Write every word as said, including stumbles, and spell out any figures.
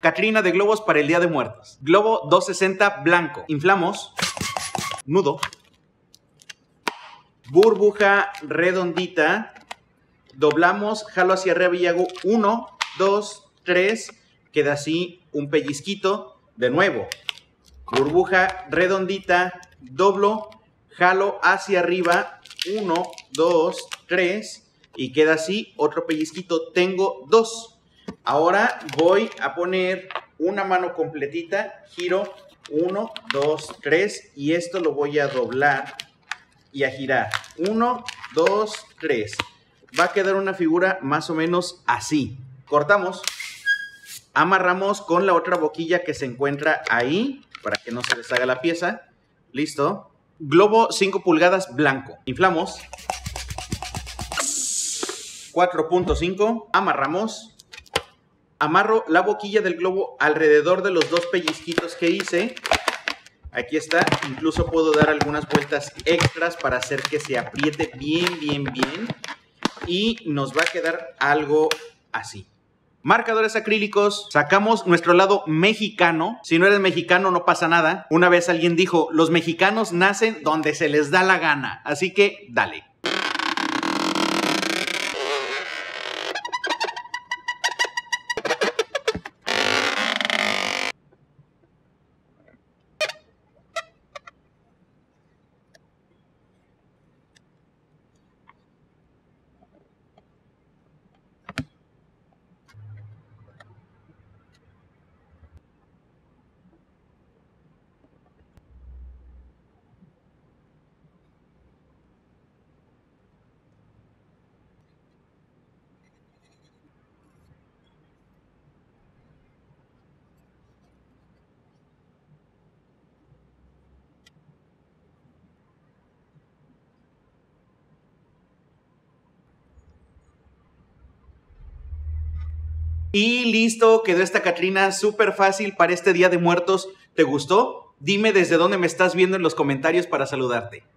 Catrina de globos para el Día de Muertos. Globo doscientos sesenta blanco. Inflamos. Nudo. Burbuja redondita. Doblamos, jalo hacia arriba y hago uno, dos, tres. Queda así un pellizquito. De nuevo. Burbuja redondita. Doblo, jalo hacia arriba. uno, dos, tres. Y queda así otro pellizquito. Tengo dos. Ahora voy a poner una mano completita. Giro. uno, dos, tres. Y esto lo voy a doblar y a girar. uno, dos, tres. Va a quedar una figura más o menos así. Cortamos. Amarramos con la otra boquilla que se encuentra ahí para que no se deshaga la pieza. Listo. Globo cinco pulgadas blanco. Inflamos. cuatro punto cinco. Amarramos. Amarro la boquilla del globo alrededor de los dos pellizquitos que hice. Aquí está. Incluso puedo dar algunas vueltas extras para hacer que se apriete bien, bien, bien. Y nos va a quedar algo así. Marcadores acrílicos. Sacamos nuestro lado mexicano. Si no eres mexicano no pasa nada. Una vez alguien dijo, los mexicanos nacen donde se les da la gana. Así que dale. Y listo, quedó esta Catrina súper fácil para este Día de Muertos. ¿Te gustó? Dime desde dónde me estás viendo en los comentarios para saludarte.